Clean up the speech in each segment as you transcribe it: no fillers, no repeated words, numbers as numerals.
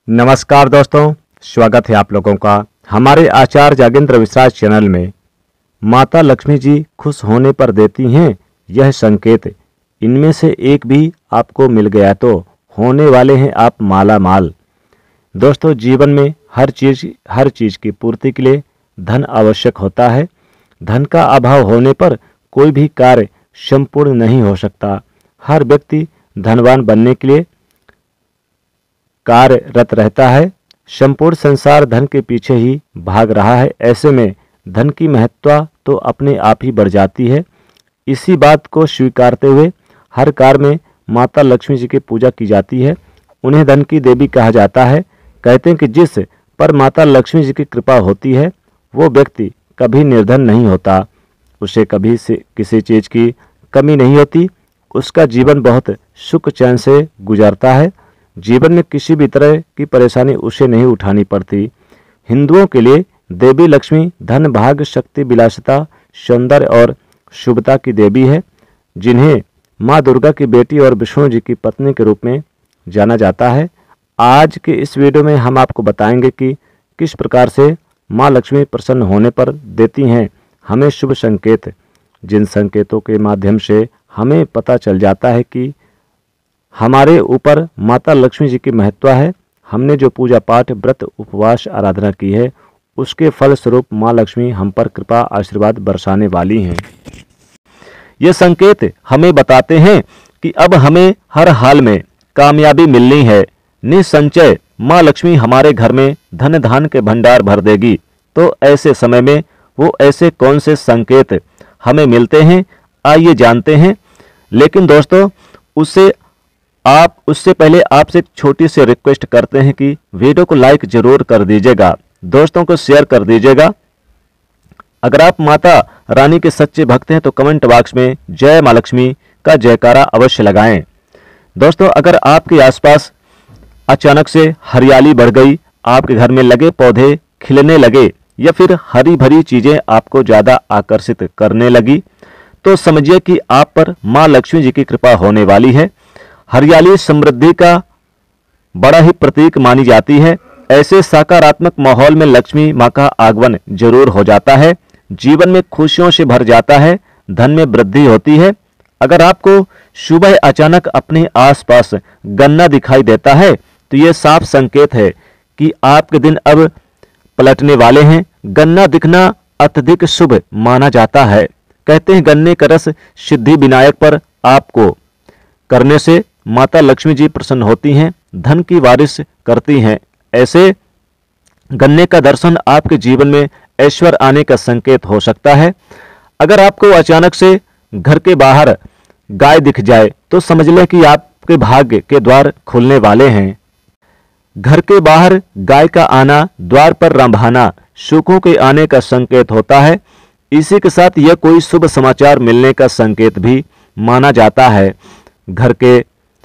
नमस्कार दोस्तों, स्वागत है आप लोगों का हमारे आचार्य जागेंद्र विश्वास चैनल में। माता लक्ष्मी जी खुश होने पर देती हैं यह संकेत। इनमें से एक भी आपको मिल गया तो होने वाले हैं आप माला माल। दोस्तों, जीवन में हर चीज़ की पूर्ति के लिए धन आवश्यक होता है। धन का अभाव होने पर कोई भी कार्य संपूर्ण नहीं हो सकता। हर व्यक्ति धनवान बनने के लिए कार्यरत रहता है। संपूर्ण संसार धन के पीछे ही भाग रहा है। ऐसे में धन की महत्ता तो अपने आप ही बढ़ जाती है। इसी बात को स्वीकारते हुए हर कार्य में माता लक्ष्मी जी की पूजा की जाती है। उन्हें धन की देवी कहा जाता है। कहते हैं कि जिस पर माता लक्ष्मी जी की कृपा होती है वो व्यक्ति कभी निर्धन नहीं होता। उसे कभी से किसी चीज़ की कमी नहीं होती। उसका जीवन बहुत सुख चैन से गुजरता है। जीवन में किसी भी तरह की परेशानी उसे नहीं उठानी पड़ती। हिंदुओं के लिए देवी लक्ष्मी धन, भाग्य, शक्ति, विलासिता, सौंदर्य और शुभता की देवी है, जिन्हें माँ दुर्गा की बेटी और विष्णु जी की पत्नी के रूप में जाना जाता है। आज के इस वीडियो में हम आपको बताएंगे कि किस प्रकार से माँ लक्ष्मी प्रसन्न होने पर देती हैं हमें शुभ संकेत, जिन संकेतों के माध्यम से हमें पता चल जाता है कि हमारे ऊपर माता लक्ष्मी जी की महत्ता है। हमने जो पूजा पाठ, व्रत, उपवास, आराधना की है उसके फल स्वरूप माँ लक्ष्मी हम पर कृपा आशीर्वाद बरसाने वाली हैं। ये संकेत हमें बताते हैं कि अब हमें हर हाल में कामयाबी मिलनी है। निसंचय माँ लक्ष्मी हमारे घर में धन धान के भंडार भर देगी। तो ऐसे समय में वो ऐसे कौन से संकेत हमें मिलते हैं, आइए जानते हैं। लेकिन दोस्तों, उससे पहले आपसे एक छोटी सी रिक्वेस्ट करते हैं कि वीडियो को लाइक जरूर कर दीजिएगा, दोस्तों को शेयर कर दीजिएगा। अगर आप माता रानी के सच्चे भक्त हैं तो कमेंट बॉक्स में जय माँ लक्ष्मी का जयकारा अवश्य लगाएं। दोस्तों, अगर आपके आसपास अचानक से हरियाली बढ़ गई, आपके घर में लगे पौधे खिलने लगे या फिर हरी भरी चीजें आपको ज्यादा आकर्षित करने लगी, तो समझिए कि आप पर माँ लक्ष्मी जी की कृपा होने वाली है। हरियाली समृद्धि का बड़ा ही प्रतीक मानी जाती है। ऐसे सकारात्मक माहौल में लक्ष्मी माँ का आगमन जरूर हो जाता है। जीवन में खुशियों से भर जाता है, धन में वृद्धि होती है। अगर आपको सुबह अचानक अपने आसपास गन्ना दिखाई देता है तो यह साफ संकेत है कि आपके दिन अब पलटने वाले हैं। गन्ना दिखना अत्यधिक शुभ माना जाता है। कहते हैं गन्ने का रस सिद्धि विनायक पर आपको करने से माता लक्ष्मी जी प्रसन्न होती हैं, धन की बारिश करती हैं। ऐसे गन्ने का दर्शन आपके जीवन में ऐश्वर्य आने का संकेत हो सकता है। अगर आपको अचानक से घर के बाहर गाय दिख जाए तो समझ लें कि आपके भाग्य के द्वार खुलने वाले हैं। घर के बाहर गाय का आना, द्वार पर रंभाना सुखों के आने का संकेत होता है। इसी के साथ यह कोई शुभ समाचार मिलने का संकेत भी माना जाता है। घर के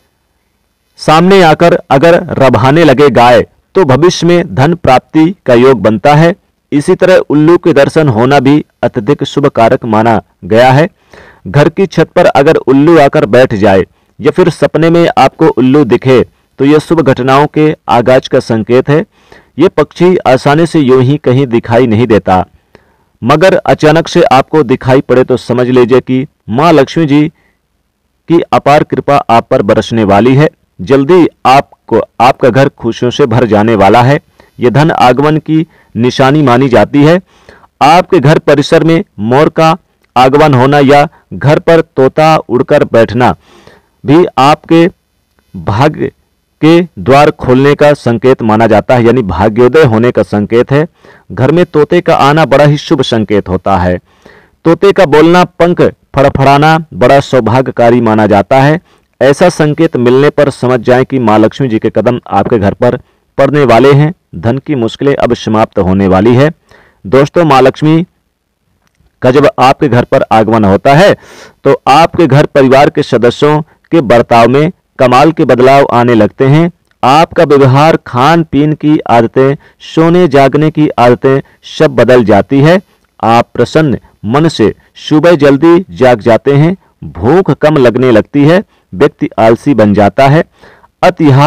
सामने आकर अगर रभाने लगे गाय तो भविष्य में धन प्राप्ति का योग बनता है। इसी तरह उल्लू के दर्शन होना भी अत्यधिक शुभ कारक माना गया है। घर की छत पर अगर उल्लू आकर बैठ जाए या फिर सपने में आपको उल्लू दिखे तो यह शुभ घटनाओं के आगाज का संकेत है। यह पक्षी आसानी से यूं ही कहीं दिखाई नहीं देता, मगर अचानक से आपको दिखाई पड़े तो समझ लीजिए कि माँ लक्ष्मी जी की अपार कृपा आप पर बरसने वाली है। जल्दी आपका घर खुशियों से भर जाने वाला है। यह धन आगमन की निशानी मानी जाती है। आपके घर परिसर में मोर का आगमन होना या घर पर तोता उड़कर बैठना भी आपके भाग्य के द्वार खोलने का संकेत माना जाता है, यानी भाग्योदय होने का संकेत है। घर में तोते का आना बड़ा ही शुभ संकेत होता है। तोते का बोलना, पंख फड़फड़ाना बड़ा सौभाग्यकारी माना जाता है। ऐसा संकेत मिलने पर समझ जाएं कि माँ लक्ष्मी जी के कदम आपके घर पर पड़ने वाले हैं। धन की मुश्किलें अब समाप्त होने वाली है। दोस्तों, माँ लक्ष्मी का जब आपके घर पर आगमन होता है तो आपके घर परिवार के सदस्यों के बर्ताव में कमाल के बदलाव आने लगते हैं। आपका व्यवहार, खान पीन की आदतें, सोने जागने की आदतें सब बदल जाती है। आप प्रसन्न मन से सुबह जल्दी जाग जाते हैं। भूख कम लगने लगती है। व्यक्ति आलसी बन जाता है। अतिहार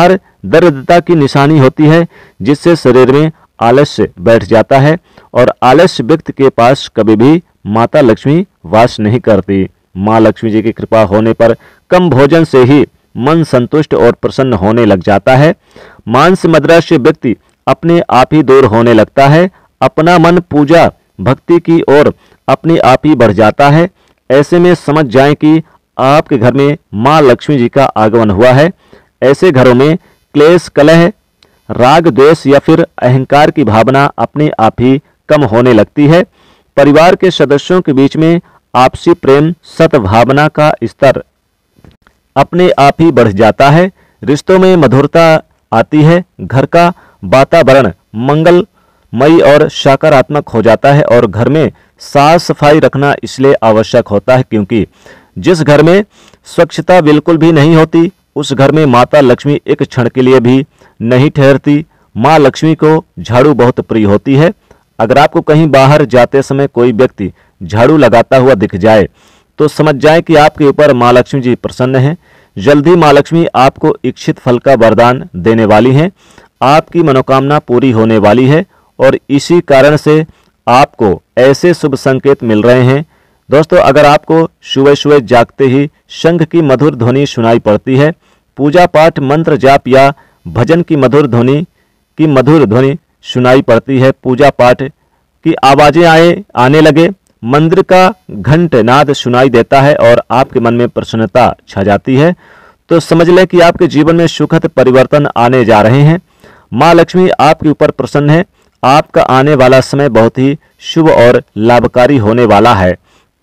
दरिद्रता की निशानी होती है, जिससे शरीर में आलस्य बैठ जाता है और आलस्य व्यक्ति के पास कभी भी माता लक्ष्मी वास नहीं करती। माँ लक्ष्मी जी की कृपा होने पर कम भोजन से ही मन संतुष्ट और प्रसन्न होने लग जाता है। मांस मदिरास्य व्यक्ति अपने आप ही दूर होने लगता है। अपना मन पूजा भक्ति की ओर अपने आप ही बढ़ जाता है। ऐसे में समझ जाएं कि आपके घर में माँ लक्ष्मी जी का आगमन हुआ है। ऐसे घरों में क्लेश, कलह, राग, द्वेष या फिर अहंकार की भावना अपने आप ही कम होने लगती है। परिवार के सदस्यों के बीच में आपसी प्रेम, सद्भावना का स्तर अपने आप ही बढ़ जाता है। रिश्तों में मधुरता आती है। घर का वातावरण मंगलमयी और सकारात्मक हो जाता है और घर में साफ सफाई रखना इसलिए आवश्यक होता है क्योंकि जिस घर में स्वच्छता बिल्कुल भी नहीं होती, उस घर में माता लक्ष्मी एक क्षण के लिए भी नहीं ठहरती। माँ लक्ष्मी को झाड़ू बहुत प्रिय होती है। अगर आपको कहीं बाहर जाते समय कोई व्यक्ति झाड़ू लगाता हुआ दिख जाए तो समझ जाए कि आपके ऊपर माँ लक्ष्मी जी प्रसन्न हैं। जल्द ही माँ लक्ष्मी आपको इच्छित फल का वरदान देने वाली हैं। आपकी मनोकामना पूरी होने वाली है और इसी कारण से आपको ऐसे शुभ संकेत मिल रहे हैं। दोस्तों, अगर आपको सुबह सुबह जागते ही शंख की मधुर ध्वनि सुनाई पड़ती है, पूजा पाठ, मंत्र जाप या भजन की मधुर ध्वनि सुनाई पड़ती है, पूजा पाठ की आवाजें आने लगे, मंदिर का घंटनाद सुनाई देता है और आपके मन में प्रसन्नता छा जाती है, तो समझ लें कि आपके जीवन में सुखद परिवर्तन आने जा रहे हैं। माँ लक्ष्मी आपके ऊपर प्रसन्न है। आपका आने वाला समय बहुत ही शुभ और लाभकारी होने वाला है।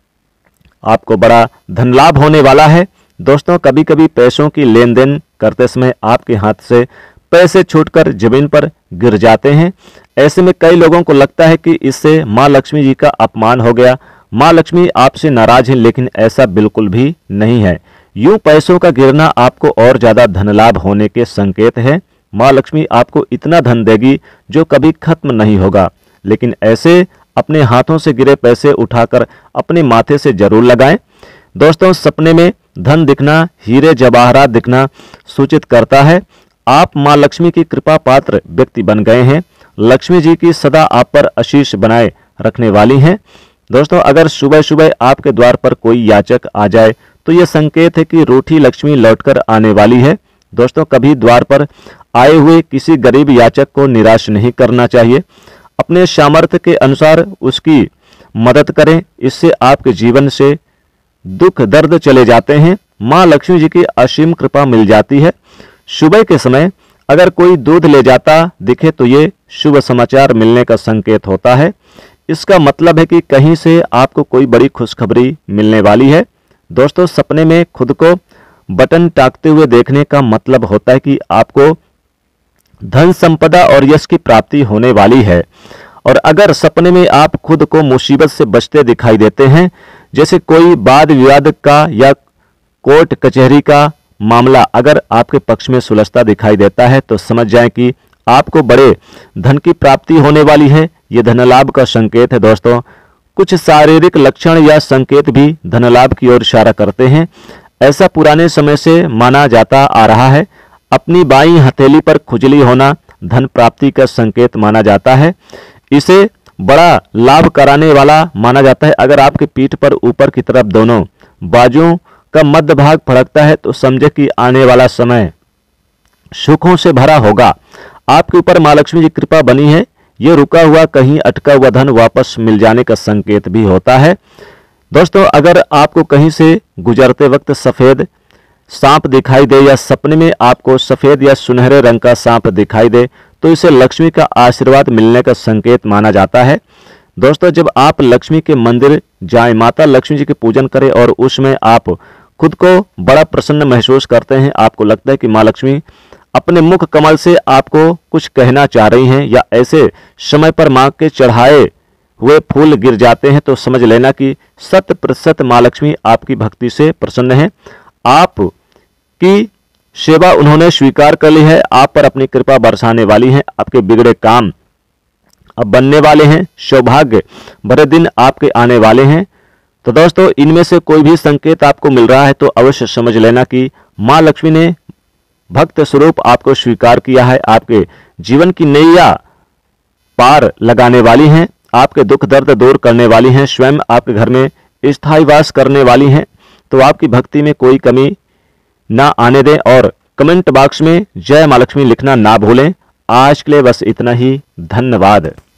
आपको बड़ा धन लाभ होने वाला है। दोस्तों, कभी कभी पैसों की लेन देन करते समय आपके हाथ से पैसे छूटकर जमीन पर गिर जाते हैं। ऐसे में कई लोगों को लगता है कि इससे माँ लक्ष्मी जी का अपमान हो गया, माँ लक्ष्मी आपसे नाराज है, लेकिन ऐसा बिल्कुल भी नहीं है। यूं पैसों का गिरना आपको और ज्यादा धन लाभ होने के संकेत है। माँ लक्ष्मी आपको इतना धन देगी जो कभी खत्म नहीं होगा। लेकिन ऐसे अपने हाथों से गिरे पैसे उठाकर अपने माथे से जरूर लगाएं। दोस्तों, सपने में धन दिखना, हीरे जवाहरात दिखना सूचित करता है आप माँ लक्ष्मी की कृपा पात्र व्यक्ति बन गए हैं। लक्ष्मी जी की सदा आप पर आशीष बनाए रखने वाली हैं। दोस्तों, अगर सुबह सुबह आपके द्वार पर कोई याचक आ जाए तो यह संकेत है कि रूठी लक्ष्मी लौटकर आने वाली है। दोस्तों, कभी द्वार पर आए हुए किसी गरीब याचक को निराश नहीं करना चाहिए। अपने सामर्थ्य के अनुसार उसकी मदद करें, इससे आपके जीवन से दुख दर्द चले जाते हैं। माँ लक्ष्मी जी की असीम कृपा मिल जाती है। सुबह के समय अगर कोई दूध ले जाता दिखे तो ये शुभ समाचार मिलने का संकेत होता है। इसका मतलब है कि कहीं से आपको कोई बड़ी खुशखबरी मिलने वाली है। दोस्तों, सपने में खुद को बटन टाकते हुए देखने का मतलब होता है कि आपको धन संपदा और यश की प्राप्ति होने वाली है। और अगर सपने में आप खुद को मुसीबत से बचते दिखाई देते हैं, जैसे कोई वाद विवाद का या कोर्ट कचहरी का मामला अगर आपके पक्ष में सुलझता दिखाई देता है, तो समझ जाएं कि आपको बड़े धन की प्राप्ति होने वाली है। यह धन लाभ का संकेत है। दोस्तों, कुछ शारीरिक लक्षण या संकेत भी धन लाभ की ओर इशारा करते हैं। ऐसा पुराने समय से माना जाता आ रहा है। अपनी बाईं हथेली पर खुजली होना धन प्राप्ति का संकेत माना जाता है। इसे बड़ा लाभ कराने वाला माना जाता है। अगर आपके पीठ पर ऊपर की तरफ दोनों बाजुओं का मध्य भाग फड़कता है तो समझे कि आने वाला समय सुखों से भरा होगा। आपके ऊपर माँ लक्ष्मी की कृपा बनी है। ये रुका हुआ, कहीं अटका हुआ धन वापस मिल जाने का संकेत भी होता है। दोस्तों, अगर आपको कहीं से गुजरते वक्त सफेद सांप दिखाई दे या सपने में आपको सफेद या सुनहरे रंग का सांप दिखाई दे तो इसे लक्ष्मी का आशीर्वाद मिलने का संकेत माना जाता है। दोस्तों, जब आप लक्ष्मी के मंदिर जाएं, माता लक्ष्मी जी के पूजन करें और उसमें आप खुद को बड़ा प्रसन्न महसूस करते हैं, आपको लगता है कि माँ लक्ष्मी अपने मुख कमल से आपको कुछ कहना चाह रही हैं, या ऐसे समय पर माँ के चढ़ाए हुए फूल गिर जाते हैं, तो समझ लेना कि 100% माँ लक्ष्मी आपकी भक्ति से प्रसन्न है। आपकी सेवा उन्होंने स्वीकार कर ली है। आप पर अपनी कृपा बरसाने वाली है। आपके बिगड़े काम अब बनने वाले हैं। सौभाग्य भरे दिन आपके आने वाले हैं। तो दोस्तों, इनमें से कोई भी संकेत आपको मिल रहा है तो अवश्य समझ लेना कि माँ लक्ष्मी ने भक्त स्वरूप आपको स्वीकार किया है। आपके जीवन की नैया पार लगाने वाली हैं, आपके दुख दर्द दूर करने वाली हैं, स्वयं आपके घर में स्थायी वास करने वाली हैं। तो आपकी भक्ति में कोई कमी ना आने दें और कमेंट बॉक्स में जय मां लक्ष्मी लिखना ना भूलें। आज के लिए बस इतना ही। धन्यवाद।